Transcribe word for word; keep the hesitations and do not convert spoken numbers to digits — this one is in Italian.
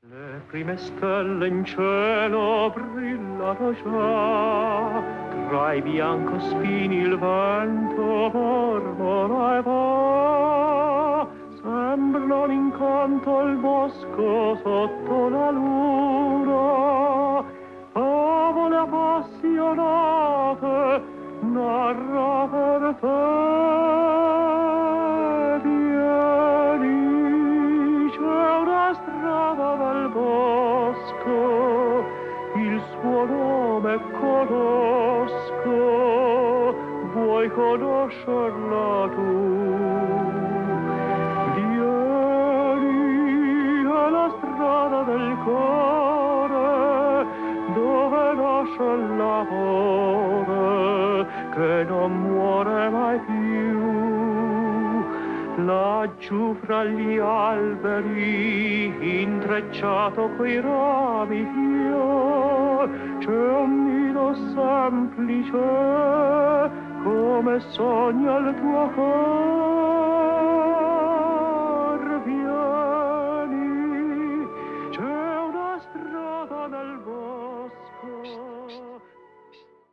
Le prime stelle in cielo brillano già, tra i biancospini il vento mormora e va. Sembra un incanto il bosco sotto la luna, favole appassionate narra per te. Vieni, c'è una strada del bosco, il suo nome conosco, vuoi conoscerla tu? Vieni, è la strada del cuore, dove nasce l'amore, che non muore mai più. Laggiù fra gli alberi, intrecciato coi rami fior, c'è un nido semplice, come sogna il tuo cuore.